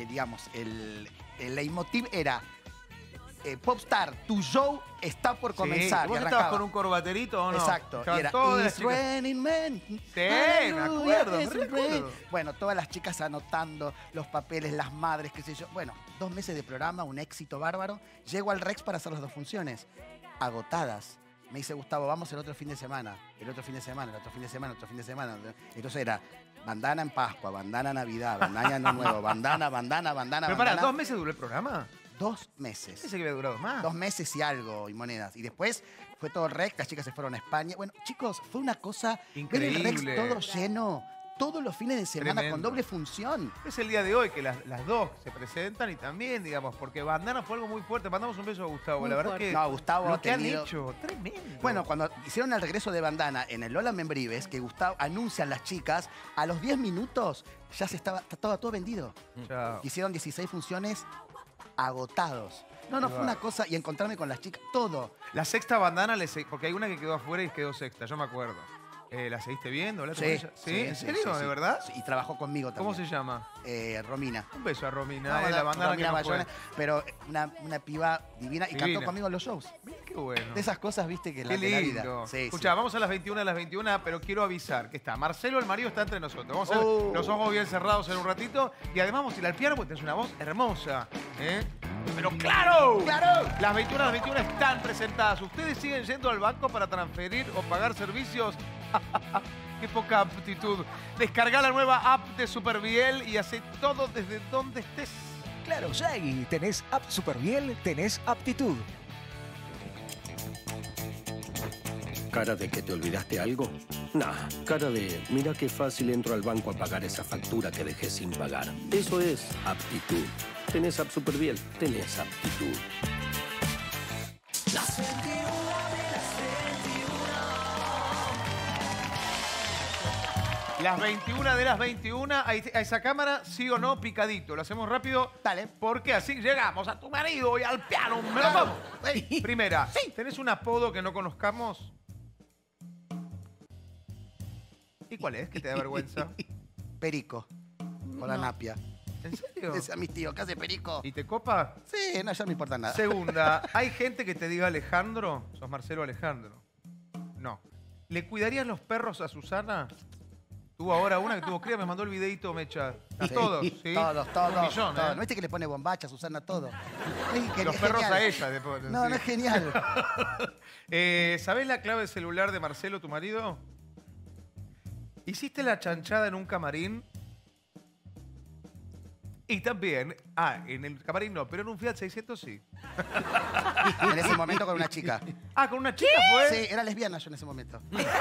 el leitmotiv era... Popstar, tu show está por comenzar. ¿Vos estabas con un corbaterito o no? Exacto. Estaban Y era, todas las It's chicas. raining men. Sí, me acuerdo, It's me raining. acuerdo. Bueno, todas las chicas anotando los papeles, las madres, qué sé yo. Bueno, 2 meses de programa, un éxito bárbaro. Llego al Rex para hacer las 2 funciones. Agotadas. Me dice Gustavo, vamos el otro fin de semana. El otro fin de semana, el otro fin de semana, el otro fin de semana. Entonces era bandana en Pascua, bandana en Navidad, bandana en Año Nuevo, bandana. Pero para, ¿2 meses duró el programa? 2 meses. Pensé que había durado más. 2 meses y algo, y monedas. Y después fue todo Rex, las chicas se fueron a España. Bueno, chicos, fue una cosa... Increíble. Ver el Rex todo lleno, todos los fines de semana Tremendo. con doble función. Es el día de hoy que las dos se presentan y también, digamos, porque Bandana fue algo muy fuerte. Mandamos un beso a Gustavo. Muy la verdad fuerte. que No, Gustavo lo ha que han tenido- hecho, tremendo. Bueno, cuando hicieron el regreso de Bandana en el Lola Membrives, que Gustavo anuncian las chicas, a los 10 minutos ya estaba todo vendido. Chao. Hicieron 16 funciones agotados. No, fue una cosa, y encontrarme con las chicas, todo. La sexta Bandana, porque hay una que quedó afuera y quedó sexta, yo me acuerdo. ¿La seguiste viendo? ¿Hablaste con ella? ¿Sí? ¿En serio? ¿De verdad? Sí, y trabajó conmigo también. ¿Cómo se llama? Romina. Un beso a Romina, No, la Bandana Romina que no fue. Bayona, pero una piba divina y Divina. cantó conmigo en los shows. Qué bueno. De esas cosas, viste, que Qué de la vida. lindo. Sí, Escuchá, vamos a las 21, pero quiero avisar que está Marcelo, el marido, está entre nosotros. Vamos a hacer los ojos bien cerrados en un ratito y además vamos a ir al piano porque tenés una voz hermosa. Pero claro, las 21 están presentadas. ¿Ustedes siguen yendo al banco para transferir o pagar servicios? Qué poca aptitud. Descarga la nueva app de Superbiel y hace todo desde donde estés. Claro, Shaggy, tenés app Superbiel, tenés aptitud. ¿Cara de que te olvidaste algo? Nah, cara de mira qué fácil entro al banco a pagar esa factura que dejé sin pagar. Eso es aptitud. Tenés app Superbiel, tenés aptitud. Las 21 de las 21. Las 21 de las 21, a esa cámara, sí o no, picadito. Lo hacemos rápido. Dale. Porque así llegamos a tu marido y al piano. ¡Me lo vamos! Primera, ¿tenés un apodo que no conozcamos? ¿Y cuál es? ¿Que te da vergüenza? Perico. Con la napia. ¿En serio? Decía mis tíos, ¿qué hace Perico? ¿Y te copa? Sí, no, ya no me importa nada. Segunda, ¿hay gente que te diga Alejandro? ¿Sos Marcelo Alejandro? No. ¿Le cuidarías los perros a Susana? Tuvo ahora una que tuvo cría, me mandó el videito, Mecha. A Sí. todos, ¿sí? Todos, Un millón, todos. ¿eh? ¿No viste que le pone bombacha, Susana, todo? Los perros a ella. Después, No, sí. no es genial. ¿Sabés la clave celular de Marcelo, tu marido? ¿Hiciste la chanchada en un camarín? Y también, en el camarín no, pero en un Fiat 600 sí. En ese momento con una chica. ¿Con una chica fue? Sí, era lesbiana yo en ese momento.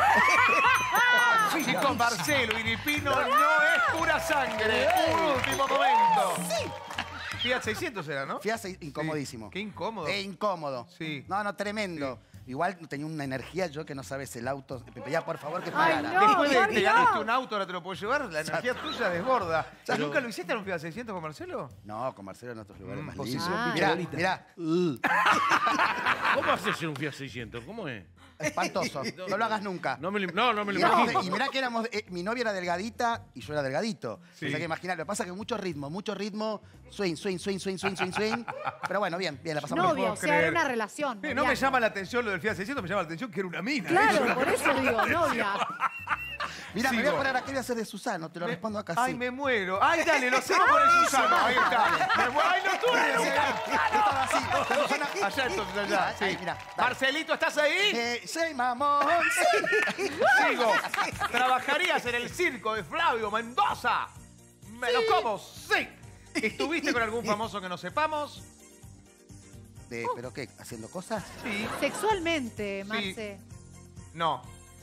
Chicos, Marcelo Iripino no es pura sangre. Último momento. Sí. Fiat 600 era, ¿no? Fiat incomodísimo. Qué incómodo. Incómodo. Sí. No, tremendo. Igual tenía una energía yo que no sabes el auto. Me pedía por favor que Ay, pagara. no, Después de por te Dios. ganaste un auto, ahora te lo puedo llevar. La energía tuya desborda. Pero- ¿Nunca lo hiciste en un Fiat 600 con Marcelo? No, con Marcelo en otros lugares más posición lindos. picholita. Mirá. ¿Cómo haces en un Fiat 600? ¿Cómo es? Espantoso. No lo hagas nunca. No me lo Y imagino. y mirá que éramos, mi novia era delgadita y yo era delgadito. Sí. O sea que imaginar, lo que pasa es que mucho ritmo, swing. Pero bueno, bien, la pasamos Novio, bien. o sea, era una relación. No me noviazgo. llama la atención lo del Fiat 600, me llama la atención que era una mina. Claro, por eso digo, novia. Mirá, me voy Sigo. a poner acá, voy a hacer de Susano, te lo respondo acá Ay, sí. me muero. Ay, dale, lo hacemos con el Susano. Ahí está. Me muero. Ay, no tuve. Estaba así, Susana. Allá entonces, allá. Ahí, Sí. mirá, dale. Marcelito, ¿estás ahí? Soy mamón, sí. Sigo. ¿Trabajarías en el circo de Flavio Mendoza? Me lo como, sí. ¿Estuviste con algún famoso que no sepamos? ¿Pero qué? ¿Haciendo cosas? Sí. Sexualmente, Marce. No.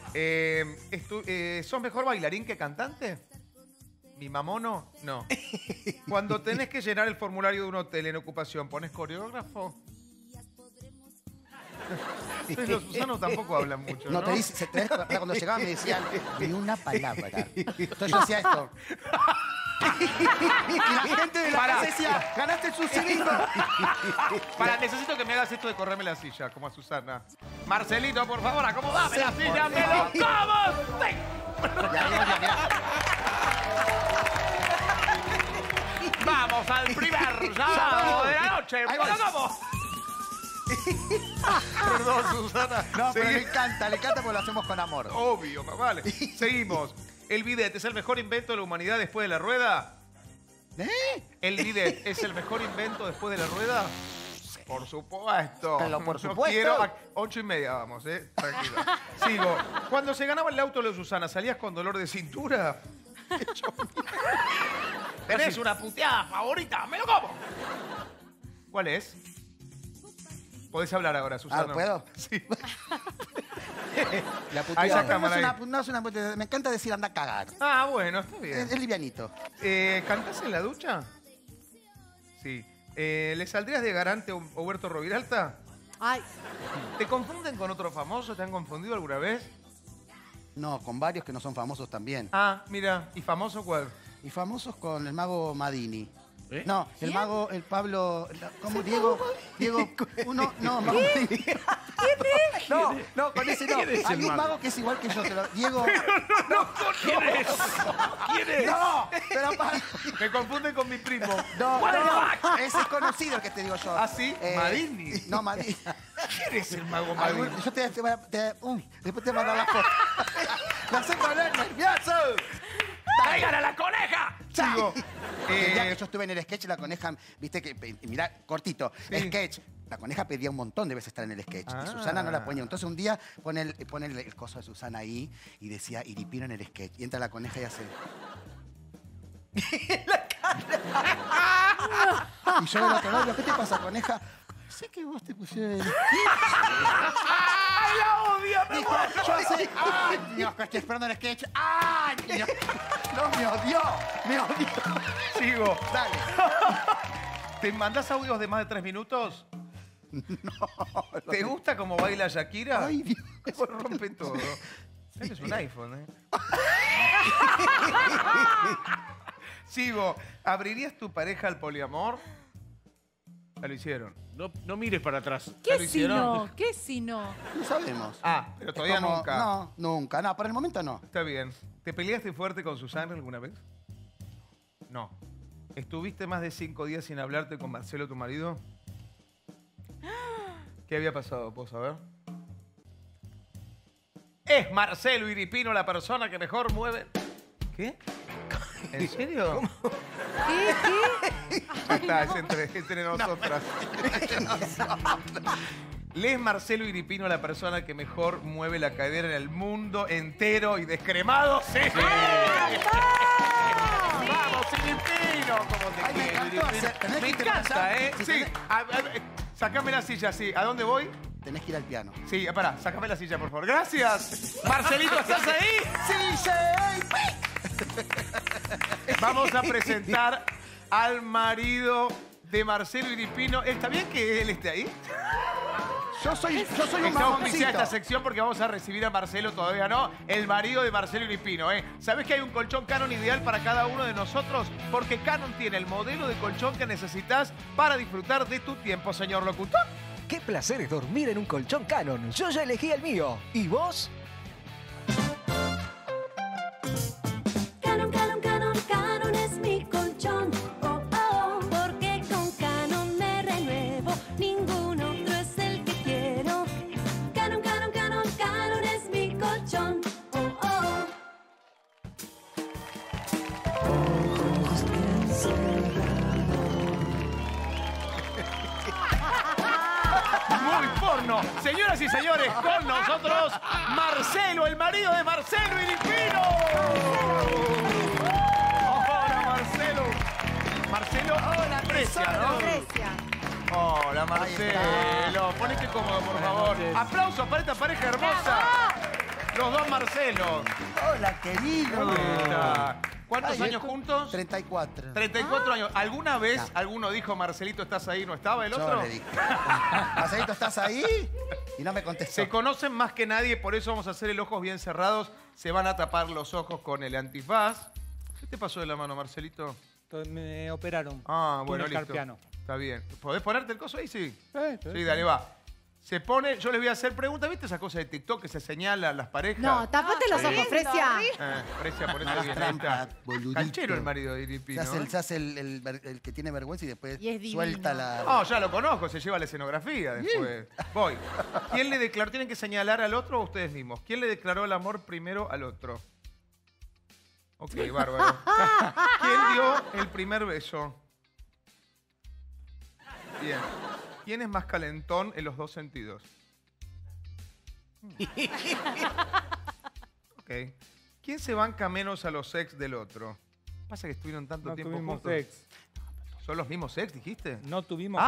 ¿Sos mejor bailarín que cantante? ¿Mi mamono? No. Cuando tenés que llenar el formulario de un hotel en ocupación, ¿pones coreógrafo? Los Susanos tampoco hablan mucho, ¿no? No, te dice, cuando llegaban me decían ni una palabra. Entonces yo hacía esto. Y la gente de la casa decía, ganaste el suicidio. Necesito que me hagas esto de correrme la silla, como a Susana. Marcelito, por favor, acomodame la silla, ¡me lo como! Vamos al primer llamado de la noche. ¡Me lo como! Perdón, Susana. No, pero le encanta porque lo hacemos con amor. Obvio, vale. Seguimos. ¿El bidet es el mejor invento de la humanidad después de la rueda? ¿El bidet es el mejor invento después de la rueda? Por supuesto. Pero por supuesto. No quiero... 8:30 vamos, tranquilo. Sigo. Cuando se ganaba el auto de Susana, ¿salías con dolor de cintura? ¿Tenés una puteada favorita? ¡Me lo como! ¿Cuál es? Podés hablar ahora, Susana. ¿Puedo? Sí. La puteada. No es una puteada. Me encanta decir anda a cagar. Ah, bueno, está bien. Es livianito. ¿Cantás en la ducha? Sí. ¿Le saldrías de garante a Huberto Roviralta? Ay. ¿Te confunden con otro famoso? ¿Te han confundido alguna vez? No, con varios que no son famosos también. Ah, mira. ¿Y famoso cuál? Y famosos con el mago Madini. ¿Eh? No, el mago, el Pablo... ¿Cómo? Diego, uno... No, mago Madini. ¿Quién es? No, con ese no. Hay un mago que es igual que yo. Diego... ¿Quién es? ¿Quién es? No, pero me confunden con mi primo. No, ese es conocido el que te digo yo. ¿Ah, sí? Madini. No, Madini. ¿Quién es el mago Madini? Yo después te mando la foto. Me hace poner nervioso. ¡Traigan a la coneja! Sigo. El día que yo estuve en el sketch, la coneja, viste que, mirá, cortito, sketch. La coneja pedía un montón de veces estar en el sketch. Y Susana no la ponía. Entonces un día pone el coso de Susana ahí y decía Iripino en el sketch. Y entra la coneja y hace... la cara. Y yo del otro lado, ¿qué te pasa, coneja? Sé que vos te pusieron el sketch. ¡Ay, la odio! Dijo, yo hace años que estoy esperando el sketch. ¡Años! No, me odió. Sigo. Dale. ¿Te mandás audios de más de 3 minutos? No. ¿Te gusta cómo baila Shakira? Ay, Dios. Eso rompe todo. Es un iPhone, Sigo. ¿Abrirías tu pareja al poliamor? Ya lo hicieron. No mires para atrás. ¿Qué si no? ¿Qué si no? No sabemos. Ah, pero todavía nunca. No, nunca. No, por el momento no. Está bien. ¿Te peleaste fuerte con Susana alguna vez? No. ¿Estuviste más de 5 días sin hablarte con Marcelo, tu marido? ¿Qué había pasado? ¿Puedo saber? ¿Es Marcelo Iripino la persona que mejor mueve? ¿Qué? ¿En serio? ¿Cómo? ¿Qué? Está, es entre nosotras. ¿Le es Marcelo Iripino la persona que mejor mueve la cadera en el mundo entero y descremado? ¡Sí! ¡Vamos, Iripino! ¿Cómo te quiero, Iripino? Me encanta, ¿eh? Sí. Sácame la silla, sí. ¿A dónde voy? Tenés que ir al piano. Sí, pará, sácame la silla, por favor. ¡Gracias! Marcelito, ¿estás ahí? ¡Sí, Vamos a presentar al marido de Marcelo Iripino. ¿Está bien que él esté ahí? Yo soy un Estamos mamoncito. iniciando esta sección porque vamos a recibir a Marcelo, todavía no, el marido de Marcelo Iripino, ¿eh? ¿Sabés que hay un colchón Canon ideal para cada uno de nosotros? Porque Canon tiene el modelo de colchón que necesitas para disfrutar de tu tiempo, señor locutor. Qué placer es dormir en un colchón Canon. Yo ya elegí el mío. ¿Y vos? Canon, Canon, Canon, Canon es mi colchón. Oh, oh, porque con Canon me renuevo. Ningún otro es el que quiero. Canon, Canon, Canon, Canon es mi colchón. Oh, oh. Muy porno. Señoras y señores, con nosotros, Marcelo, el marido de Marcelo Iripino. Hola, Marcelo. Marcelo, Marcelo. Hola, Precia, tesoro. ¿no? Precia. Hola, Marcelo. Ponete cómodo, por favor. Aplausos para esta pareja hermosa. Los dos Marcelos. Hola, querido. ¿Cómo está? ¿Cuántos Ay, años juntos? 34. 34 años. ¿Alguna vez alguno dijo, Marcelito, estás ahí? ¿No estaba el otro? Yo le dije. Marcelito, ¿estás ahí? Y no me contestó. Se conocen más que nadie, por eso vamos a hacer el ojos bien cerrados. Se van a tapar los ojos con el antifaz. ¿Qué te pasó de la mano, Marcelito? Me operaron. Ah, bueno, Túnel listo. carpiano. Está bien. ¿Podés ponerte el coso ahí? Sí. Sí, Sí, dale, va. Se pone, yo les voy a hacer preguntas. ¿Viste esa cosa de TikTok que se señalan las parejas? No, tapate los ojos, Fresia. Fresia, por eso Las bien. trampas, Ahí está. boludito. Canchero el marido de Iripino. Se hace el que tiene vergüenza y después Y es divino. suelta la... No, ya lo conozco, se lleva la escenografía después. Voy. ¿Quién le declaró? ¿Tienen que señalar al otro o ustedes mismos? ¿Quién le declaró el amor primero al otro? Ok, bárbaro. ¿Quién dio el primer beso? Bien. ¿Quién es más calentón en los dos sentidos? Ok. ¿Quién se banca menos a los ex del otro? Pasa que estuvieron tanto No tiempo tuvimos juntos. ex. ¿Son los mismos ex, dijiste? No tuvimos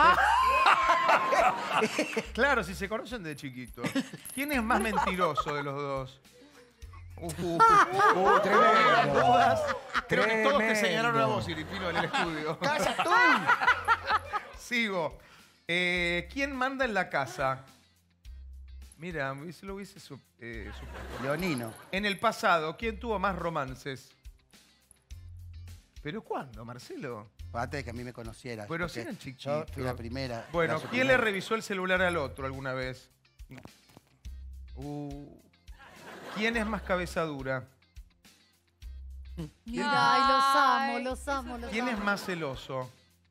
Claro, si se conocen de chiquitos. ¿Quién es más mentiroso de los dos? Tremendo. Dudas. Creo que todos te Tremendo. señalaron a vos, Iripino, en el estudio. ¡Calla tú! Sigo. ¿Quién manda en la casa? Mira, se lo hubiese supuesto. Leonino. En el pasado, ¿quién tuvo más romances? ¿Pero cuándo, Marcelo? Antes de que a mí me conocieras. Pero porque si eran Yo chiquitos. fui la primera. Bueno, era su ¿quién le primera. revisó el celular al otro alguna vez? ¿Quién es más cabeza dura? Mira, ay, los amo, los amo, los ¿Quién amo. es más celoso?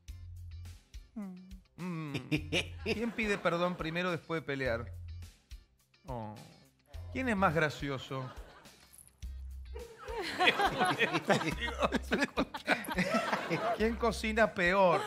¿Quién pide perdón primero después de pelear? Oh. ¿Quién es más gracioso? ¿Quién cocina peor?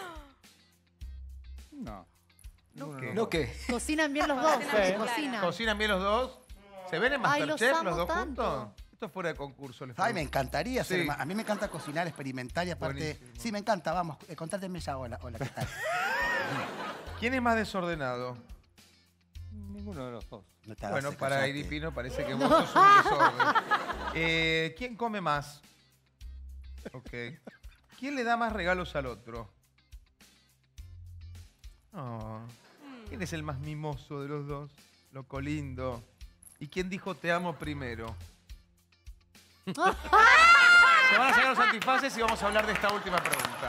No. ¿No qué? Cocinan bien los dos. Sí. Cocinan. ¿Cocinan bien los dos? ¿Se ven en Ay, los Masterchef amo los dos tanto. juntos? Esto es fuera de concurso. les Ay, me pregunto. encantaría hacer Sí. más. A mí me encanta cocinar, experimentar y aparte... Buenísimo. Sí, me encanta, vamos. Contátenme ya, hola, ¿qué tal? ¿Quién es más desordenado? Ninguno de los dos. No te hagas, Bueno, para callate. Iripino parece que vos sos un desorden. ¿Quién come más? Ok. ¿Quién le da más regalos al otro? Oh. ¿Quién es el más mimoso de los dos? Loco lindo. ¿Y quién dijo te amo primero? Se van a sacar los antifaces y vamos a hablar de esta última pregunta.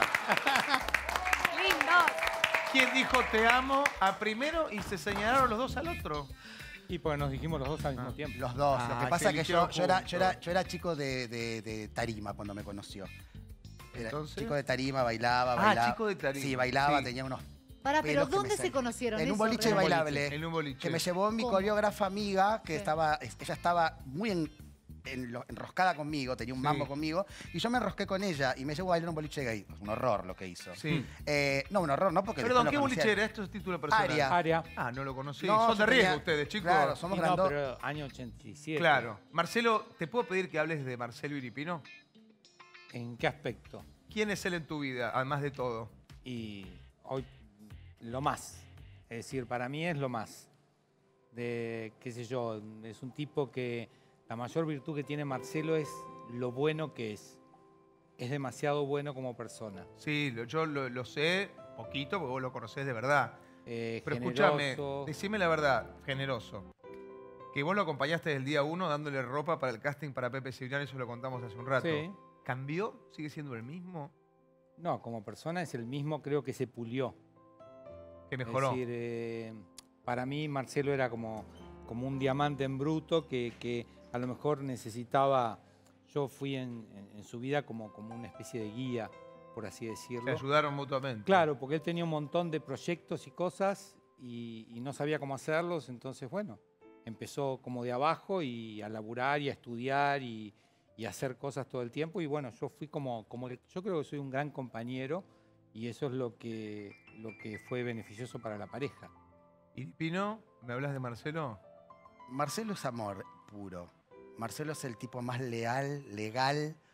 Lindo. ¿Quién dijo te amo a primero y se señalaron los dos al otro? Y porque nos dijimos los dos al mismo tiempo. Los dos. Lo que pasa es que eligieron yo era chico de tarima cuando me conoció. Era Entonces. chico de tarima, bailaba. Chico de tarima. Sí, bailaba, Sí. tenía unos... Pará, pero pelos que ¿dónde me se salían. conocieron? En un eso, boliche realmente? bailable. En un boliche. Que me llevó mi ¿Cómo? coreógrafa amiga, que Sí. ella estaba muy enroscada conmigo, tenía un mambo Sí. conmigo, y yo me enrosqué con ella y me llevó a bailar un boliche gay. Un horror lo que hizo. Sí. No, un horror, no, porque Perdón, después ¿qué lo conocí a boliche él. era? Esto es título personal. Aria. Área. Ah, no lo conocí. No, Son de yo riesgo tenía- ustedes, chicos. Claro, somos No, grandotes. pero año 87. Claro. Marcelo, ¿te puedo pedir que hables de Marcelo Iripino? ¿En qué aspecto? ¿Quién es él en tu vida, además de todo? Y hoy lo más. Es decir, para mí es lo más. De, qué sé yo, es un tipo que la mayor virtud que tiene Marcelo es lo bueno que es. Es demasiado bueno como persona. Sí, yo lo sé poquito, porque vos lo conocés de verdad. Pero Generoso. escúchame, decime la verdad, generoso. Que vos lo acompañaste desde el día 1 dándole ropa para el casting para Pepe Cibrián, eso lo contamos hace un rato. Sí. ¿Cambió? ¿Sigue siendo el mismo? No, como persona es el mismo, creo que se pulió. Que mejoró. Es decir, para mí Marcelo era como un diamante en bruto que a lo mejor necesitaba. Yo fui en su vida como una especie de guía, por así decirlo. Se ayudaron mutuamente. Claro, porque él tenía un montón de proyectos y cosas y no sabía cómo hacerlos, entonces bueno, empezó como de abajo y a laburar y a estudiar y a hacer cosas todo el tiempo y bueno, yo fui yo creo que soy un gran compañero y eso es lo que fue beneficioso para la pareja. ¿Y Pino, me hablas de Marcelo? Marcelo es amor puro. Marcelo es el tipo más leal, legal,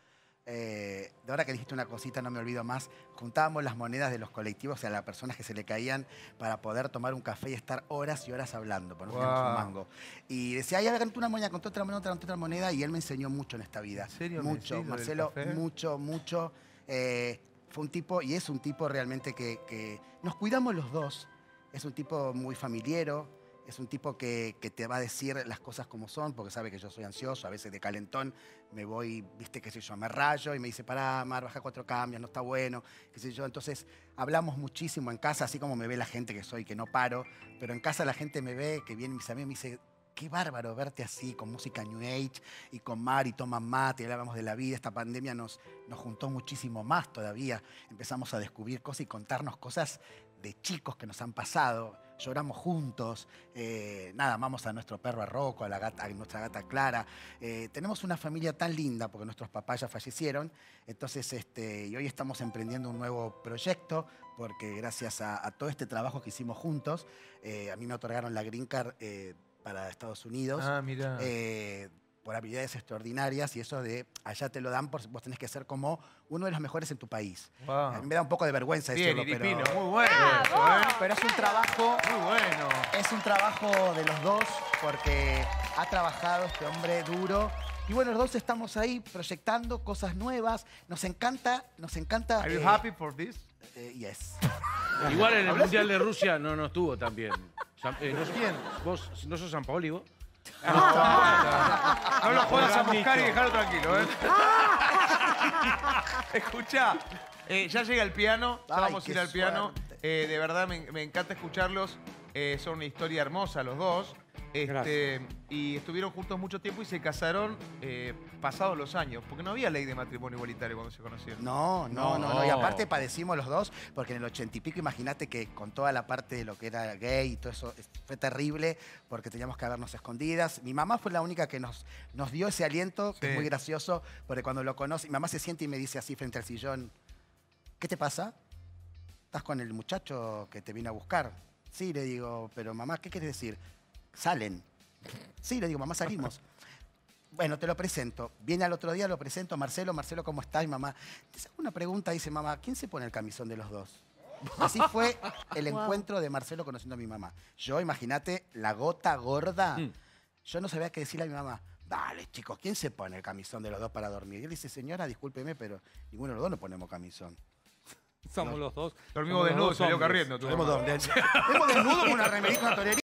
de ahora que dijiste una cosita, no me olvido más, juntábamos las monedas de los colectivos a las personas que se le caían para poder tomar un café y estar horas y horas hablando, porque no teníamos un mango. Y decía, ay, agarré una moneda, contó otra moneda, y él me enseñó mucho en esta vida. ¿En serio? Mucho, Marcelo, mucho. Fue un tipo, y es un tipo realmente que nos cuidamos los dos. Es un tipo muy familiero. Es un tipo que te va a decir las cosas como son, porque sabe que yo soy ansioso, a veces de calentón me voy, viste, qué sé yo, me rayo y me dice, pará, Mar, baja 4 cambios, no está bueno, qué sé yo. Entonces hablamos muchísimo en casa, así como me ve la gente que soy, que no paro, pero en casa la gente me ve, que vienen mis amigos y me dice, qué bárbaro verte así, con música New Age y con Mar y toman mate, y hablábamos de la vida. Esta pandemia nos juntó muchísimo más todavía. Empezamos a descubrir cosas y contarnos cosas de chicos que nos han pasado. Lloramos juntos, amamos a nuestro perro a Rocco, a nuestra gata Clara. Tenemos una familia tan linda porque nuestros papás ya fallecieron. Entonces, y hoy estamos emprendiendo un nuevo proyecto porque gracias a todo este trabajo que hicimos juntos, a mí me otorgaron la Green Card para Estados Unidos. Ah, mira. Por habilidades extraordinarias, y eso de allá te lo dan, vos tenés que ser como uno de los mejores en tu país. Wow. A mí me da un poco de vergüenza decirlo, pero... Muy bueno. Pero es un trabajo... Muy bueno. Es un trabajo de los dos, porque ha trabajado este hombre duro. Y bueno, los dos estamos ahí proyectando cosas nuevas. Nos encanta... Are you happy for this? Yes. Igual en el Mundial de Rusia no estuvo tan bien. ¿Quién? ¿Vos no sos San Paoli, vos? No lo jodas a buscar y dejarlo tranquilo, ¿eh? Escuchá, ya llega el piano, ya vamos a ir al piano. De verdad me encanta escucharlos. Son una historia hermosa los dos. Y estuvieron juntos mucho tiempo y se casaron pasados los años, porque no había ley de matrimonio igualitario cuando se conocieron. No. Y aparte padecimos los dos, porque en el 80 y pico, imagínate que con toda la parte de lo que era gay y todo eso, fue terrible, porque teníamos que vernos escondidas. Mi mamá fue la única que nos dio ese aliento, que es muy gracioso, porque cuando lo conoce, mi mamá se siente y me dice así frente al sillón, ¿qué te pasa? ¿Estás con el muchacho que te vino a buscar? Sí, le digo, pero mamá, ¿qué quieres decir? Salen. Sí, le digo, mamá, salimos. Bueno, te lo presento. Viene al otro día, lo presento. Marcelo, ¿cómo estás? Y mamá, te hago una pregunta, dice mamá, ¿quién se pone el camisón de los dos? Así fue el encuentro de Marcelo conociendo a mi mamá. Yo, imagínate, la gota gorda. Yo no sabía qué decirle a mi mamá. Dale, chicos, ¿quién se pone el camisón de los dos para dormir? Y él dice, señora, discúlpeme, pero ninguno de los dos nos ponemos camisón. Somos los dos. Dormimos desnudos, salió corriendo. Hemos desnudo con una remerita, una torería.